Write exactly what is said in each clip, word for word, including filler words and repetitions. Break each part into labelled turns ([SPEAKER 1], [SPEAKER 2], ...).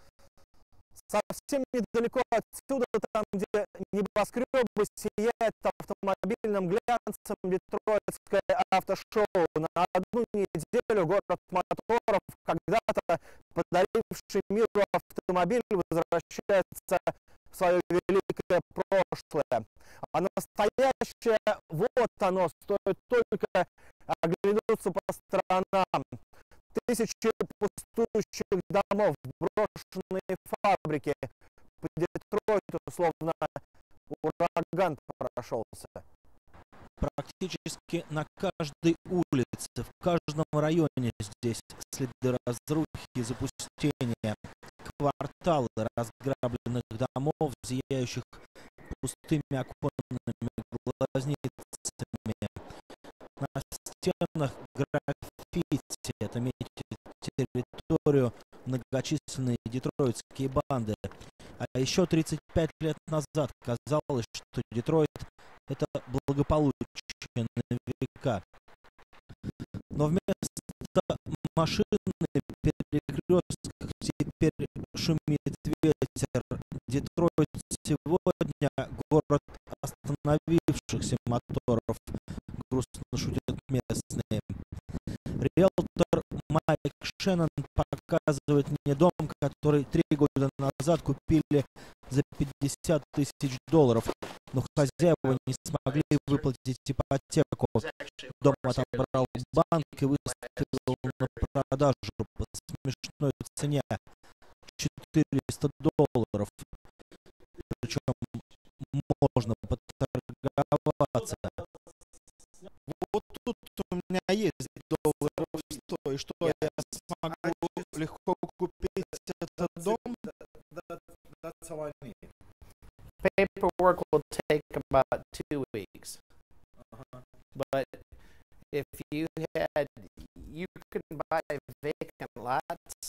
[SPEAKER 1] Совсем недалеко отсюда, там, где небоскребы сияют автомобильным глянцем, детройтское автошоу. На одну неделю город моторов, когда-то подаривший миру автомобиль, возвращается в свое великое прошлое. А настоящее, вот оно, стоит только оглянуться по сторонам. Тысячи пустующих домов, брошенные фабрики. По Детройту словно ураган прошелся.
[SPEAKER 2] Практически на каждой улице, в каждом районе здесь следы разрухи и запустения. Кварталы разграбленных домов, зияющих пустыми оконными глазницами. На стенах граффити отметить территорию многочисленные детройтские банды. А еще тридцать пять лет назад казалось, что Детройт — это благополучие на века. Но вместо машины перекрестков теперь шумит ветер. Детройт сегодня город остановившихся моторов, грустно шутят местные. Риэлтор Майк Шеннон показывает мне дом, который три года назад купили за пятьдесят тысяч долларов, но хозяева не смогли выплатить ипотеку. Дом отобрал банк и выставил на продажу по смешной цене четыреста долларов. Причем можно поторговаться. Вот тут у меня есть долларов сто, и что я смогу легко купить этот дом? That's all I need.
[SPEAKER 3] Paperwork will take about two weeks.
[SPEAKER 2] Uh-huh.
[SPEAKER 3] But if you had, you can buy vacant lots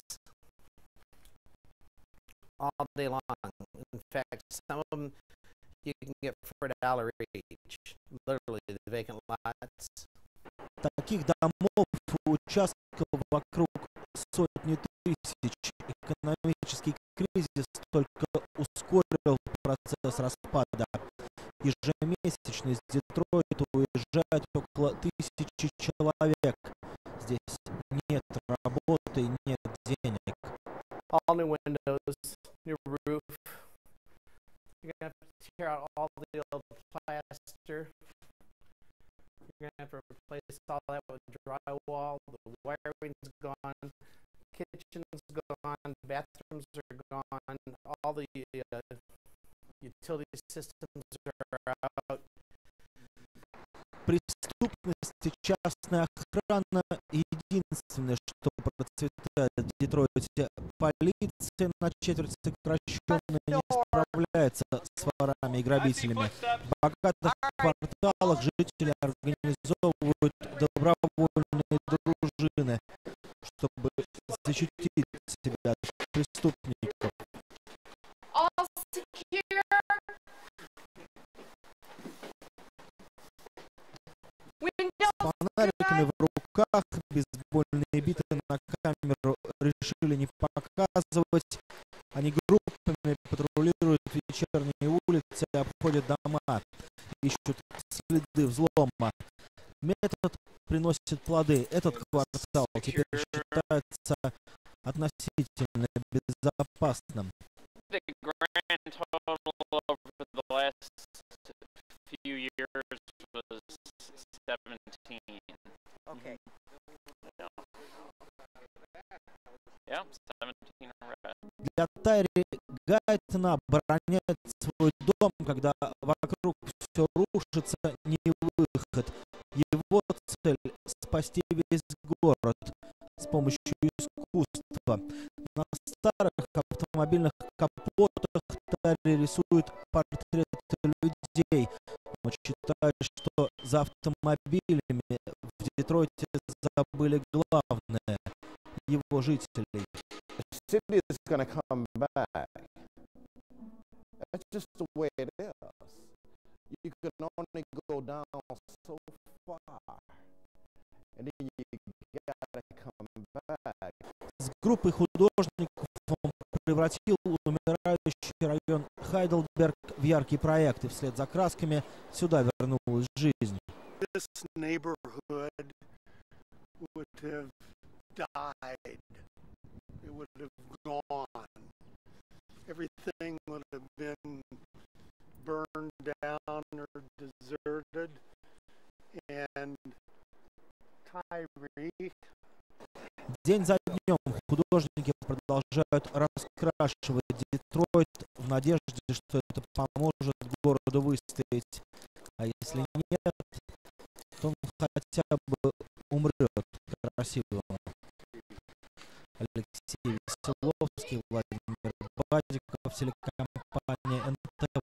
[SPEAKER 3] all day long. In fact, some of them you can get for a dollar each. Literally, the vacant lots.
[SPEAKER 2] Таких домов и участков вокруг сотни тысяч. Экономический кризис только ускорил процесс распада. Ежемесячно из Детройта уезжает около тысячи человек. Здесь нет работы и нет денег.
[SPEAKER 3] All new windows, new roof. You're gonna have to tear out all the old plaster. You're gonna have to replace all that with drywall. The wiring's gone. Kitchen's gone. Bathrooms are gone. All the uh, utility systems are out.
[SPEAKER 2] Преступность и частная охрана единственное, что процветает в Детройте. Полиция на четверть сокращенная не справляется с ворами и грабителями. В богатых кварталах жители организовывают добровольные дружины, чтобы защитить себя от преступников. С фонариками в руках, бейсбольные биты на камеру решили не показывать. Они группами патрулируют вечерние улицы, обходят дома, ищут следы взлома. Метод приносит плоды. Этот квартал теперь считается относительно безопасным.
[SPEAKER 4] The grand total over the last few years was seventeen.
[SPEAKER 3] Okay.
[SPEAKER 4] Yeah, yeah seventeen arrests.
[SPEAKER 2] Для Тайри Гайтона оборонять свой дом, когда вокруг все рушится, не выход. Его цель — спасти весь город с помощью искусства. На старых автомобильных капотах Тайри рисует портреты людей. Он считает, что за автомобилями в Детройте забыли главное — его жителей.
[SPEAKER 1] The city is going to come back. That's just the way it is. You can only go down so far, and then you gotta come back.
[SPEAKER 2] С группой художников он превратил умирающий район Хайдельберг в яркий проект, и вслед за красками сюда вернулась жизнь.
[SPEAKER 5] This neighborhood would have died. It would have gone. Everything would have been burned down or deserted. And Tyree.
[SPEAKER 2] День за днем художники продолжают раскрашивать Детройт в надежде, что это поможет городу выстоять. А если нет, то он хотя бы умрет красивым. Алексей Веселовский, Владимир Бадиков, телекомпания эн тэ